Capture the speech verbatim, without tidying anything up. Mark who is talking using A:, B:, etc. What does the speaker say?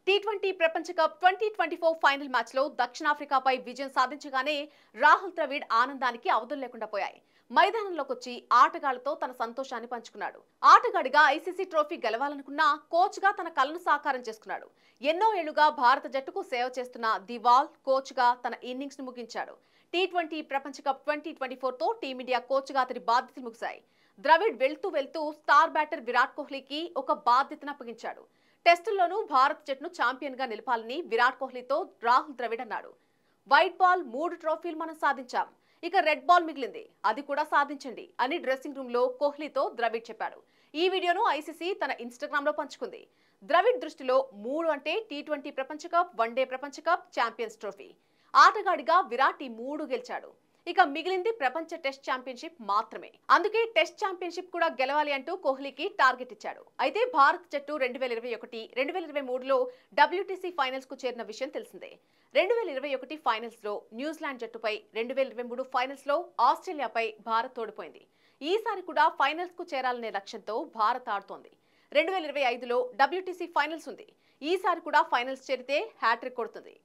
A: Tea twenty ప్రపంచ cup twenty twenty four final match లో దక్షిణాఫ్రికాపై విజయం సాధించగానే రాహుల్ ద్రవిడ్ ఆనందానికి అవధులు లేకుండా పోయాయి. మైదానంలోకి వచ్చి ఆటగాళ్లతో తన సంతోషాన్ని పంచుకున్నాడు. ఆటగాడిగా ఐసీసీ ట్రోఫీ గెలవాలనుకున్నా కోచ్ గా తన కలను సాకారం చేసుకున్నాడు. ఎన్నో ఏళ్లుగా భారత జట్టుకు సేవ చేస్తున్న దివాల్ కోచ్ గా తన ఇన్నింగ్స్ ను ముగించాడు. టీ ట్వంటీ ప్రపంచ కప్ ట్వంటీ ట్వంటీ ఫోర్ తో టీమిండియా కోచ్ గా అతని బాధ్యతలు ముగిశాయి. ద్రవిడ్ వెళ్తూ వెళ్తూ స్టార్ బ్యాటర్ విరాట్ కోహ్లీకి ఒక బాధ్యతను అప్పగించాడు. టెస్టుల్లోనూ భారత్ జట్టును ఛాంపియన్ గా నిలపాలని విరాట్ కోహ్లీతో రాహుల్ ద్రవిడ్ అన్నాడు. వైట్ బాల్ మూడు ట్రోఫీలు మనం సాధించాం, ఇక రెడ్ బాల్ మిగిలింది, అది కూడా సాధించండి అని డ్రెస్సింగ్ రూమ్ లో కోహ్లీతో ద్రవిడ్ చెప్పాడు. ఈ వీడియోను ఐసీసీ తన ఇన్స్టాగ్రామ్ లో పంచుకుంది. ద్రవిడ్ దృష్టిలో మూడు అంటే టీ ట్వంటీ ప్రపంచ కప్, వన్డే ప్రపంచ కప్, ఛాంపియన్స్ ట్రోఫీ. ఆటగాడిగా విరాట్ ఈ మూడు గెలిచాడు. ఇక మిగిలింది ప్రపంచ టెస్ట్ ఛాంపియన్షిప్ మాత్రమే. అందుకే టెస్ట్ ఛాంపియన్షిప్ కూడా గెలవాలి అంటూ కోహ్లీకి టార్గెట్ ఇచ్చాడు. అయితే భారత్ జట్టు రెండు వేల ఇరవై ఒకటి రెండు వేల ఇరవై మూడులో డబ్ల్యూటీసీ ఫైనల్స్ కు చేరిన విషయం తెలిసిందే. రెండు వేల ఇరవై ఒకటి ఫైనల్స్ లో న్యూజిలాండ్ జట్టుపై, రెండు వేల ఇరవై మూడు ఫైనల్స్ లో ఆస్ట్రేలియాపై భారత్ ఓడిపోయింది. ఈసారి కూడా ఫైనల్స్ కు చేరాలనే లక్ష్యంతో భారత్ ఆడుతోంది. రెండు వేల ఇరవై ఐదులో డబ్ల్యూటీసీ ఫైనల్స్ ఉంది. ఈసారి కూడా ఫైనల్స్ చేరితే హ్యాట్రిక్ కొడుతుంది.